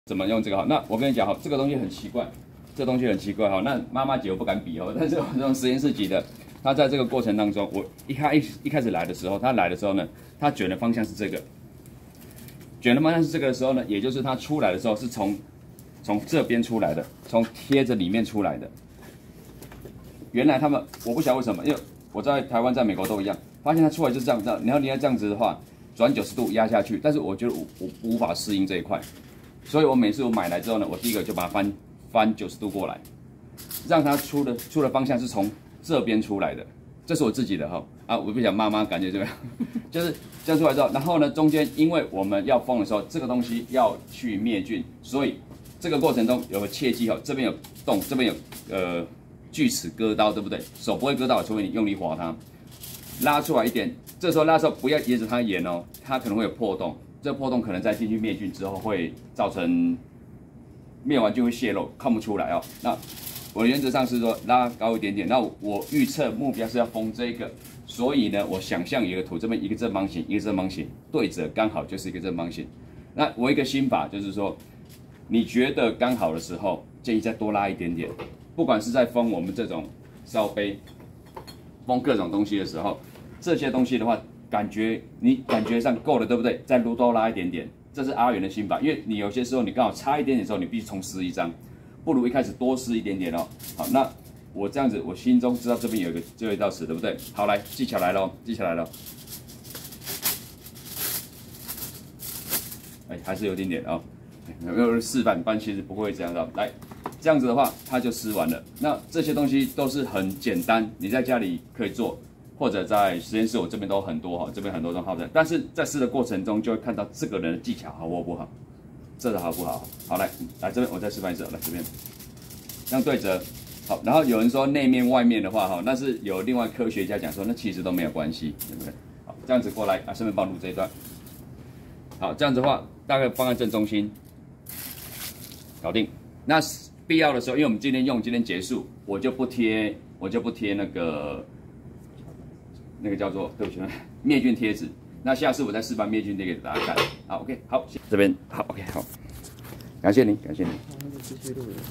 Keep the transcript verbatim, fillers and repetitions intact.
怎么用这个哈？那我跟你讲哈，这个东西很奇怪，这东西很奇怪哈。那妈妈级我不敢比哦，但是我这种实验室级的，它在这个过程当中，我一开一一开始来的时候，它来的时候呢，它卷的方向是这个，卷的方向是这个的时候呢，也就是它出来的时候是从从这边出来的，从贴着里面出来的。原来他们我不晓得为什么，因为我在台湾、在美国都一样，发现它出来就是这样子。然后你要这样子的话，转九十度压下去，但是我觉得我我无法适应这一块。 所以我每次我买来之后呢，我第一个就把它翻翻九十度过来，让它出的出的方向是从这边出来的，这是我自己的哈啊，我不想妈妈感觉这样，就是这样出来之后，然后呢中间因为我们要封的时候，这个东西要去灭菌，所以这个过程中有个切记哈，这边有洞，这边有呃锯齿割刀，对不对？手不会割到，除非你用力划它，拉出来一点，这时候拉的时候不要沿着它沿哦，它可能会有破洞。 这破洞可能在进去灭菌之后会造成灭完菌会泄漏，看不出来哦。那我原则上是说拉高一点点。那我预测目标是要封这个，所以呢，我想象有一个图，这边一个正方形，一个正方形，对折刚好就是一个正方形。那我一个心法就是说，你觉得刚好的时候，建议再多拉一点点。不管是在封我们这种烧杯，封各种东西的时候，这些东西的话。 感觉你感觉上够了，对不对？再多拉一点点，这是阿元的心法。因为你有些时候你刚好差一点点的时候，你必须重撕一张，不如一开始多撕一点点哦。好，那我这样子，我心中知道这边有一个最后一道词，对不对？好，来记起来喽，记起来喽。哎，还是有点点哦。有没有示范？班其实不会这样的。来，这样子的话，它就撕完了。那这些东西都是很简单，你在家里可以做。 或者在实验室，我这边都很多哈，这边很多都好的。但是在试的过程中，就会看到这个人的技巧好或不好，这个好不好？好，来来这边我再示范一次，来这边，这样对折。好，然后有人说内面外面的话哈，那是有另外科学家讲说，那其实都没有关系，对不对？好，这样子过来啊，顺便帮我录这一段。好，这样子的话，大概放在正中心，搞定。那必要的时候，因为我们今天用，今天结束，我就不贴，我就不贴那个。 那个叫做对不起，灭菌贴纸。那下次我再示范灭菌贴给大家看。好 ，OK， 好，这边好 ，OK， 好，感谢您，感谢您。